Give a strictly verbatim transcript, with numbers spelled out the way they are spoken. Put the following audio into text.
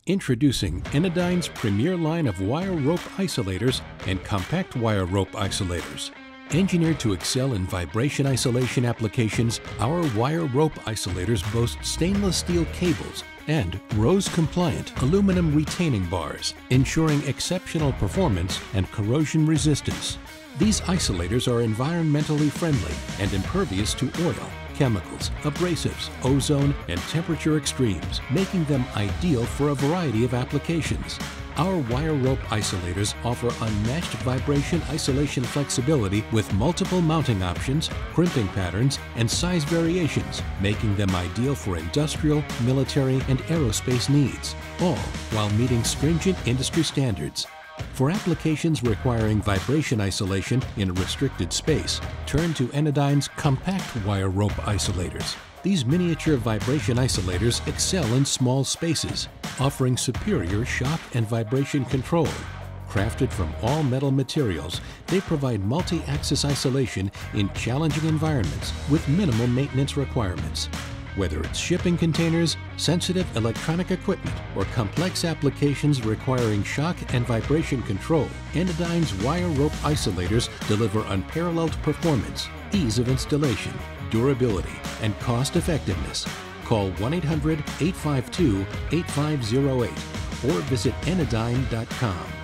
Introducing Enidine's premier line of wire rope isolators and compact wire rope isolators. Engineered to excel in vibration isolation applications, our wire rope isolators boast stainless steel cables and R O S E-compliant aluminum retaining bars, ensuring exceptional performance and corrosion resistance. These isolators are environmentally friendly and impervious to oil, chemicals, abrasives, ozone, and temperature extremes, making them ideal for a variety of applications. Our wire rope isolators offer unmatched vibration isolation flexibility with multiple mounting options, crimping patterns, and size variations, making them ideal for industrial, military, and aerospace needs, all while meeting stringent industry standards. For applications requiring vibration isolation in a restricted space, turn to Enidine's compact wire rope isolators. These miniature vibration isolators excel in small spaces, offering superior shock and vibration control. Crafted from all metal materials, they provide multi-axis isolation in challenging environments with minimal maintenance requirements. Whether it's shipping containers, sensitive electronic equipment, or complex applications requiring shock and vibration control, Enidine's wire rope isolators deliver unparalleled performance, ease of installation, durability, and cost effectiveness. Call one eight hundred, eight five two, eight five zero eight or visit enidine dot com.